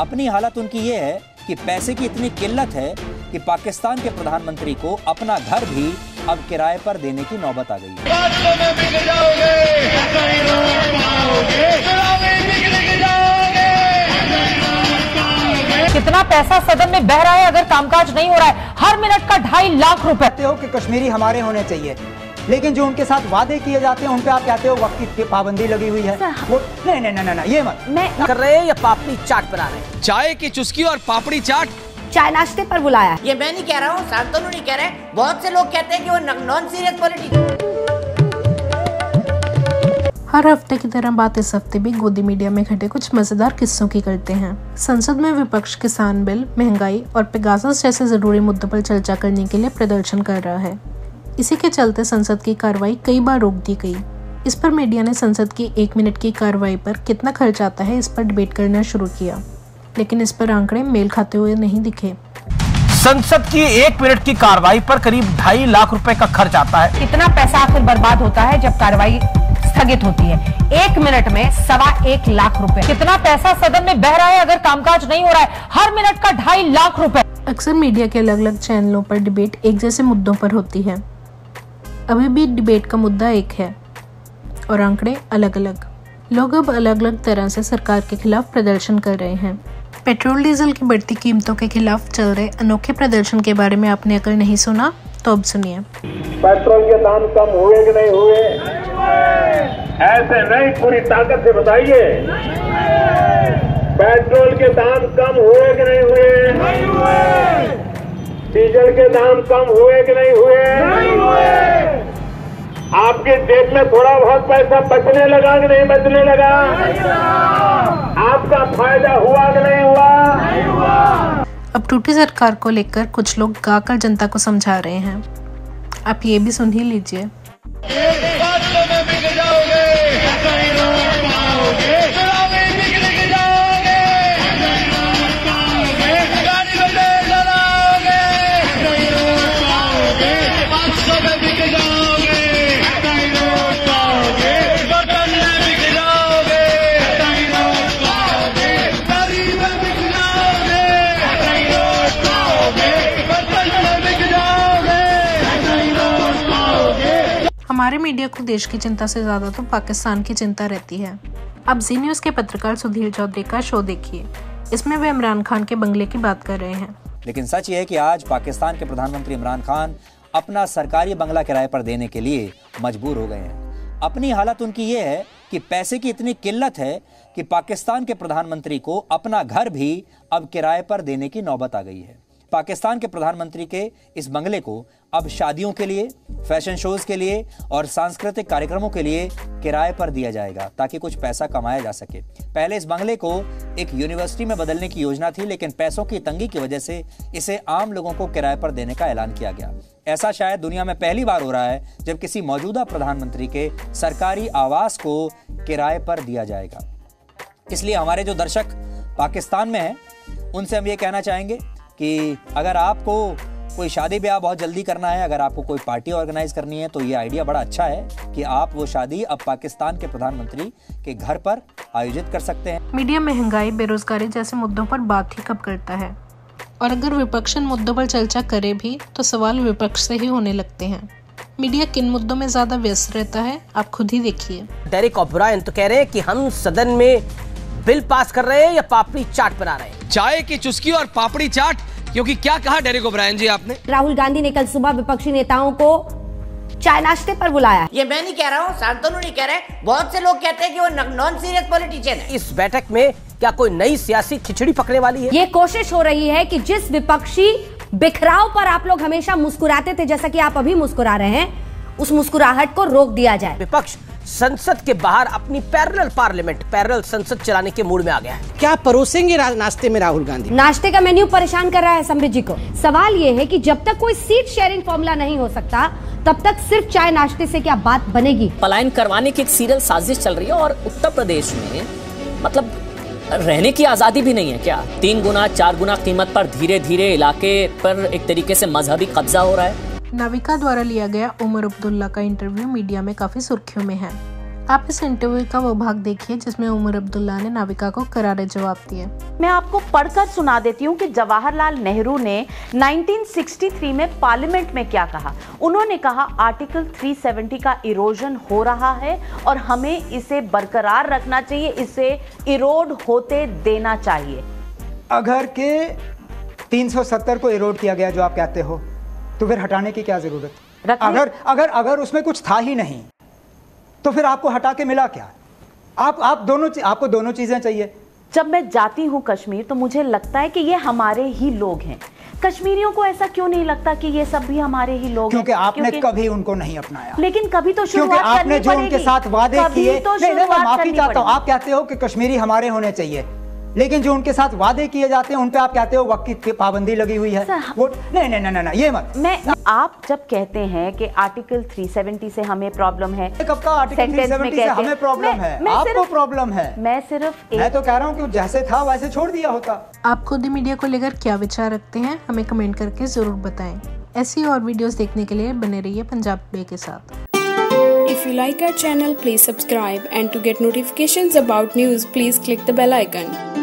अपनी हालत उनकी ये है कि पैसे की इतनी किल्लत है कि पाकिस्तान के प्रधानमंत्री को अपना घर भी अब किराए पर देने की नौबत आ गई है। कितना पैसा सदन में बह रहा है अगर कामकाज नहीं हो रहा है। हर मिनट का 2.5 लाख रुपए। कहते हो कि कश्मीरी हमारे होने चाहिए, लेकिन जो उनके साथ वादे किए जाते हैं उन पे आप कहते हो वक्त की पाबंदी लगी हुई है। वो नहीं, ये मत कर रहे हैं या पापड़ी चाट बना रहे हैं। चाय की चुस्की और पापड़ी चाट चाय नाश्ते पर बुलाया। ये मैं नहीं कह रहा हूँ, शांतनु नहीं कह रहे, बहुत से लोग कहते हैं कि वो नॉन सीरियस पॉलिटिक्स। हर हफ्ते की तरह बात इस हफ्ते भी गोदी मीडिया में घटे कुछ मजेदार किस्सों की करते हैं। संसद में विपक्ष किसान बिल, महंगाई और पेगासस जैसे जरूरी मुद्दों पर चर्चा करने के लिए प्रदर्शन कर रहा है। इसी के चलते संसद की कार्रवाई कई बार रोक दी गई। इस पर मीडिया ने संसद की 1 मिनट की कार्रवाई पर कितना खर्च आता है इस पर डिबेट करना शुरू किया, लेकिन इस पर आंकड़े मेल खाते हुए नहीं दिखे। संसद की 1 मिनट की कार्रवाई पर करीब 2.5 लाख रुपए का खर्च आता है। कितना पैसा आखिर बर्बाद होता है जब कार्रवाई स्थगित होती है। 1 मिनट में 1.25 लाख रुपए। कितना पैसा सदन में बह रहा है अगर कामकाज नहीं हो रहा है। हर मिनट का 2.5 लाख रुपए। अक्सर मीडिया के अलग अलग चैनलों पर डिबेट एक जैसे मुद्दों पर होती है। अभी भी डिबेट का मुद्दा एक है और आंकड़े अलग अलग। लोग अब अलग अलग तरह से सरकार के खिलाफ प्रदर्शन कर रहे हैं। पेट्रोल डीजल की बढ़ती कीमतों के खिलाफ चल रहे अनोखे प्रदर्शन के बारे में आपने अगर नहीं सुना तो अब सुनिए। पेट्रोल के दाम कम हुए कि नहीं हुए, ऐसे नहीं पूरी ताकत से बताइए। पेट्रोल के दाम कम हुए कि नहीं हुए, डीजल के दाम कम हुए कि नहीं हुए, आपके जेब में थोड़ा बहुत पैसा बचने लगा कि नहीं बचने लगा, आपका फायदा हुआ कि नहीं हुआ। अब टूटी सरकार को लेकर कुछ लोग गाकर जनता को समझा रहे हैं। आप ये भी सुन ही लीजिए। हमारे मीडिया को देश की चिंता से ज्यादा तो पाकिस्तान की चिंता रहती है। अब जी न्यूज के पत्रकार सुधीर चौधरी का शो देखिए। इसमें वे इमरान खान के बंगले की बात कर रहे हैं। लेकिन सच ये है कि आज पाकिस्तान के प्रधानमंत्री इमरान खान अपना सरकारी बंगला किराए पर देने के लिए मजबूर हो गए हैं। अपनी हालत उनकी ये है कि पैसे की इतनी किल्लत है कि पाकिस्तान के प्रधानमंत्री को अपना घर भी अब किराए पर देने की नौबत आ गई है। पाकिस्तान के प्रधानमंत्री के इस बंगले को अब शादियों के लिए, फैशन शोज के लिए और सांस्कृतिक कार्यक्रमों के लिए किराए पर दिया जाएगा ताकि कुछ पैसा कमाया जा सके। पहले इस बंगले को एक यूनिवर्सिटी में बदलने की योजना थी, लेकिन पैसों की तंगी की वजह से इसे आम लोगों को किराए पर देने का ऐलान किया गया। ऐसा शायद दुनिया में पहली बार हो रहा है जब किसी मौजूदा प्रधानमंत्री के सरकारी आवास को किराए पर दिया जाएगा। इसलिए हमारे जो दर्शक पाकिस्तान में हैं उनसे हम ये कहना चाहेंगे कि अगर आपको कोई शादी ब्याह बहुत जल्दी करना है, अगर आपको कोई पार्टी ऑर्गेनाइज करनी है, तो ये आइडिया बड़ा अच्छा है कि आप वो शादी अब पाकिस्तान के प्रधानमंत्री के घर पर आयोजित कर सकते हैं। मीडिया महंगाई, बेरोजगारी जैसे मुद्दों पर बात ही कब करता है, और अगर विपक्ष इन मुद्दों पर चर्चा करे भी तो सवाल विपक्ष से ही होने लगते हैं। मीडिया किन मुद्दों में ज्यादा व्यस्त रहता है आप खुद ही देखिए। डेरेक ओब्रायन तो कह रहे हैं कि हम सदन में बिल पास कर रहे हैं या पापड़ी चाट बना रहे हैं। चाय की चुस्की और पापड़ी चाट, क्योंकि क्या कहा डेरेक ओब्रायन जी आपने? राहुल गांधी ने कल सुबह विपक्षी नेताओं को चाय नाश्ते पर बुलाया। ये मैं नहीं कह रहा हूँ, शांतनु नहीं कह रहे, बहुत से लोग कहते हैं कि वो नॉन सीरियस पॉलिटिशियन है। इस बैठक में क्या कोई नई सियासी खिचड़ी पकने वाली है? ये कोशिश हो रही है कि जिस विपक्षी बिखराव पर आप लोग हमेशा मुस्कुराते थे, जैसा कि आप अभी मुस्कुरा रहे हैं, उस मुस्कुराहट को रोक दिया जाए। विपक्ष संसद के बाहर अपनी पैरेलल पार्लियामेंट, पैरेलल संसद चलाने के मूड में आ गया है। क्या परोसेंगे नाश्ते में राहुल गांधी? नाश्ते का मेन्यू परेशान कर रहा है समृद्धि जी को। सवाल ये है कि जब तक कोई सीट शेयरिंग फॉर्मूला नहीं हो सकता तब तक सिर्फ चाय नाश्ते से क्या बात बनेगी? पलायन करवाने की एक सीरियल साजिश चल रही है और उत्तर प्रदेश में मतलब रहने की आजादी भी नहीं है क्या? 3 गुना 4 गुना कीमत पर धीरे धीरे इलाके पर एक तरीके से मजहबी कब्जा हो रहा है। नाविका द्वारा लिया गया उमर अब्दुल्ला का इंटरव्यू मीडिया में काफी सुर्खियों में है। आप इस इंटरव्यू का वो भाग देखिए जिसमें उमर अब्दुल्ला ने नाविका को करारे जवाब दिए। मैं आपको पढ़कर सुना देती हूँ कि जवाहरलाल नेहरू ने 1963 में पार्लियामेंट में क्या कहा। उन्होंने कहा आर्टिकल 370 का इरोजन हो रहा है और हमें इसे बरकरार रखना चाहिए, इसे इरोड होते देना चाहिए। अगर के 370 को इरोड किया गया जो आप कहते हो, तो फिर हटाने की क्या जरूरत? अगर उसमें कुछ था ही नहीं तो फिर आपको हटा के मिला क्या? आपको दोनों चीजें चाहिए। जब मैं जाती हूँ कश्मीर तो मुझे लगता है कि ये हमारे ही लोग हैं। कश्मीरियों को ऐसा क्यों नहीं लगता कि ये सब भी हमारे ही लोग हैं? क्योंकि आपने कभी उनको नहीं अपनाया। लेकिन कभी तो शुरुआत करनी पड़ेगी। आपने जो उनके साथ वादे किए, मैं माफी चाहता हूँ, आप कहते हो कि कश्मीरी हमारे होने चाहिए, लेकिन जो उनके साथ वादे किए जाते हैं उन पे आप कहते हो वक्त की पाबंदी लगी हुई है। वो नहीं, ये मत। आप जब कहते हैं कि आर्टिकल 370 से हमें प्रॉब्लम है, कब का आर्टिकल 370 से हमें प्रॉब्लम है? आपको प्रॉब्लम है। मैं तो कह रहा हूँ कि जैसे था वैसे छोड़ दिया होता। आप गोदी मीडिया को लेकर क्या विचार रखते हैं, हमें कमेंट करके जरूर बताएं। ऐसी और वीडियोस देखने के लिए बने रहिए पंजाब टुडे के साथ। If you like our channel, please subscribe, and to get notifications about news, please click the bell icon.